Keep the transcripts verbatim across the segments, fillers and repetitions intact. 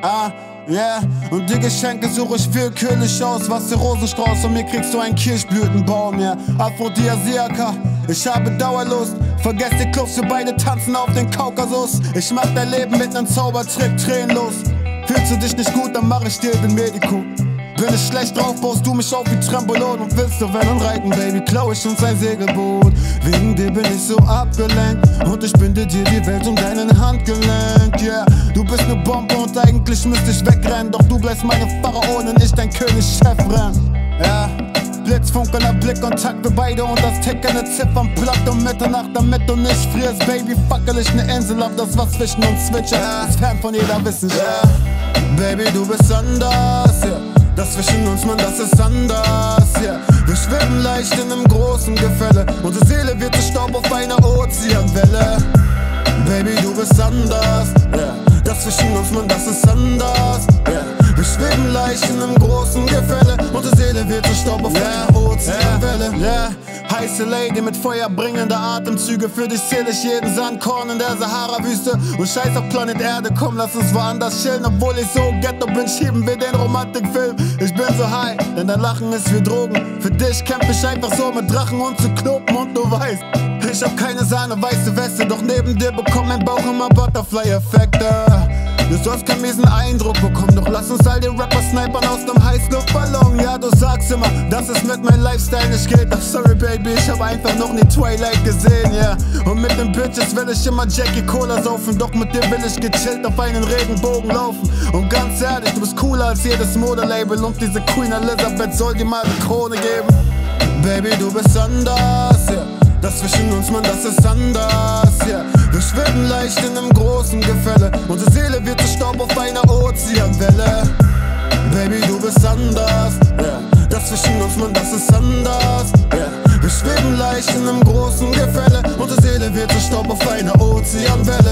Ah, yeah, und die Geschenke suche ich willkürlich aus. Was der Rosenstrauß, und mir kriegst du einen Kirschblütenbaum, ja. Aphrodisiaka, ich habe Dauerlust. Vergesst die Clubs, wir beide tanzen auf den Kaukasus. Ich mach dein Leben mit nem Zaubertrick tränenlos. Fühlst du dich nicht gut, dann mach ich dir den Medico. Bin ich schlecht drauf, baust du mich auf wie Trampolin. Und willst du wenn und reiten, Baby, klau ich uns ein Segelboot. Wegen dir bin ich so abgelenkt und ich binde dir die Welt um deinen Handgelenk, yeah. Du bist ne Bombe und eigentlich müsste ich wegrennen, doch du bleibst meine Pharaonin, ich dein König Chefrennen, ja. Blitzfunkelnder Blickkontakt, wir beide und das tickende Ziffernblatt um Mitternacht, damit du nicht frierst, Baby, fackel ich ne Insel ab, das was zwischen uns zwitschert, yeah. Ist fern von jeder Wissenschaft, yeah. Baby, du bist anders, yeah. Das zwischen uns, man, das ist anders, yeah. Wir schwimmen leicht in einem großen Gefälle. Unsere Seele wird zu Staub auf einer Ozeanwelle. Baby, du bist anders, yeah. Das zwischen uns, man, das ist anders, yeah. Wir schwimmen leicht in einem großen Gefälle. Unsere Seele wird zu Staub auf yeah. einer Ozeanwelle, yeah. Heiße Lady mit feuerbringender Atemzüge. Für dich zähl ich jeden Sandkorn in der Sahara-Wüste. Und scheiß auf Planet Erde, komm, lass uns woanders chillen. Obwohl ich so ghetto bin, schieben wir den Romantikfilm. Ich bin so high, denn dein Lachen ist wie Drogen. Für dich kämpf ich einfach so mit Drachen und zu Knoten. Und du weißt, ich hab keine Sahne, weiße Weste. Doch neben dir bekommt mein Bauch immer Butterfly-Effekte. Du sollst keinen miesen Eindruck bekommen, doch lass uns all die Rapper snipern aus nem Heißluftballon. Ja, du sagst immer, dass es mit meinem Lifestyle nicht geht. Ach sorry Baby, ich hab einfach noch nie Twilight gesehen, yeah. Und mit den Bitches will ich immer Jackie Cola saufen, doch mit dir will ich gechillt auf einen Regenbogen laufen. Und ganz ehrlich, du bist cooler als jedes Modelabel, und diese Queen Elizabeth soll dir mal die Krone geben. Baby, du bist anders, yeah. Das zwischen uns, man, das ist anders, yeah. Wir schwimmen leicht in einem großen Gefälle. Unsere Seele wird zu Staub auf einer Ozeanwelle. Baby, du bist anders, yeah. Das zwischen uns, man, das ist anders, yeah. Wir schwimmen leicht in einem großen Gefälle. Unsere Seele wird zu Staub auf einer Ozeanwelle.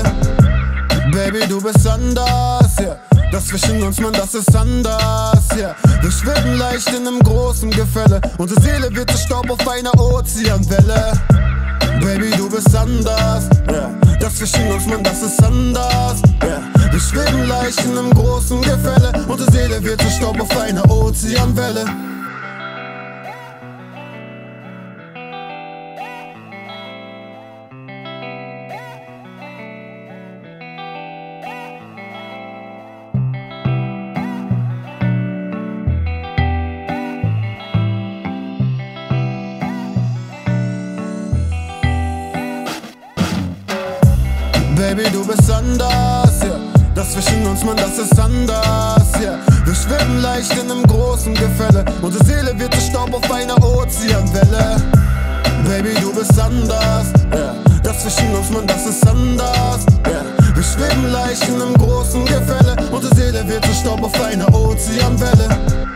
Baby, du bist anders, yeah. Das zwischen uns, man, das ist anders, yeah. Wir schwimmen leicht in einem großen Gefälle. Unsere Seele wird zu Staub auf einer Ozeanwelle. Baby, du bist anders, yeah. Das zwischen uns, man, das ist anders, yeah. Wir schwimmen leicht in einem großen Gefälle. Unsere Seele wird zu Staub auf einer Ozeanwelle. Baby, du bist anders, yeah. Das zwischen uns, man, das ist anders, yeah. Wir schwimmen leicht in einem großen Gefälle. Unsere Seele wird zu Staub auf einer Ozeanwelle. Baby, du bist anders, yeah. Das zwischen uns, man, das ist anders, yeah. Wir schwimmen leicht in einem großen Gefälle. Unsere Seele wird zu Staub auf einer Ozeanwelle.